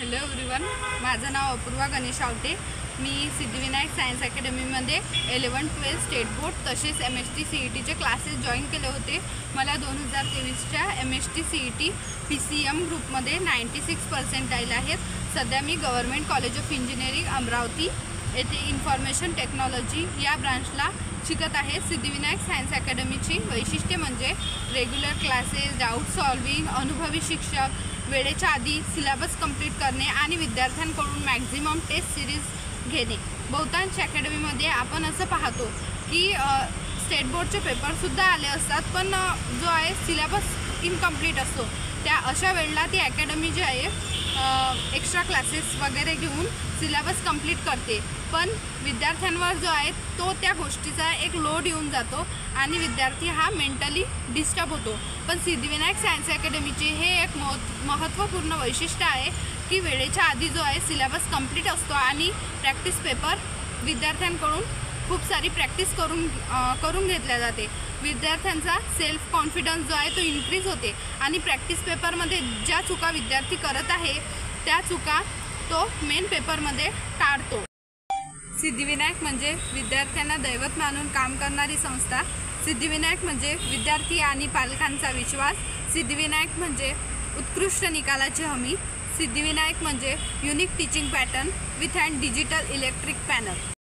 Hello everyone, माझं नाव अपूर्वा गणेश आवटे। मी सिद्धिविनायक सायन्स अकॅडमीमध्ये 11-12 स्टेट बोर्ड तसेच MST CETचे क्लासेस जॉईन केले होते। मला 2023च्या MST CET PCM ग्रुपमध्ये 96 पर्सेंटाईल आहेत। सध्या मी government college of engineering Amravati येथे इन्फॉर्मेशन टेक्नॉलॉजी या ब्रांचला शिकत आहे। सिद्धिविनायक सायन्स अकॅडमीची वैशिष्ट्ये म्हणजे रेग्युलर क्लासेस, डाऊट सॉल्विंग, अनुभवी शिक्षक, वेळेच्या आधी सिलेबस कंप्लीट करणे आणि विद्यार्थ्यांकडून मॅक्झिमम टेस्ट सिरीज घेणे। बहुतांश अकॅडमीमध्ये आपण असं पाहतो की स्टेट बोर्डचे पेपरसुद्धा आले असतात, पण जो आहे सिलेबस इनकम्प्लीट असतो। त्या अशा वेळेला ती अकॅडमी जी आहे एक्स्ट्रा क्लासेस वगैरे घेऊन सिलेबस कंप्लीट करते, पण विद्यार्थ्यांवर जो आहे तो त्या गोष्टीचा एक लोड येऊन जातो आणि विद्यार्थी हा मेंटली डिस्टर्ब होतो। पण सिद्धिविनायक सायन्स अकॅडमीचे हे एक महत्त्वपूर्ण वैशिष्ट्य आहे की वेळेच्या आधी जो आहे सिलेबस कंप्लीट असतो आणि प्रॅक्टिस पेपर विद्यार्थ्यांकडून खूप सारी प्रॅक्टिस करून घेतल्या जाते। विद्यार्थ्यांचा सेल्फ कॉन्फिडन्स जो आहे तो इन्क्रीज होते आणि प्रॅक्टिस पेपरमध्ये ज्या चुका विद्यार्थी करत आहे त्या चुका तो मेन पेपरमध्ये टाळतो। सिद्धिविनायक म्हणजे विद्यार्थ्यांना दैवत मानून काम करणारी संस्था। सिद्धिविनायक म्हणजे विद्यार्थी आणि पालकांचा विश्वास। सिद्धिविनायक म्हणजे उत्कृष्ट निकालाची हमी। सिद्धिविनायक म्हणजे unique teaching pattern with digital electric panel.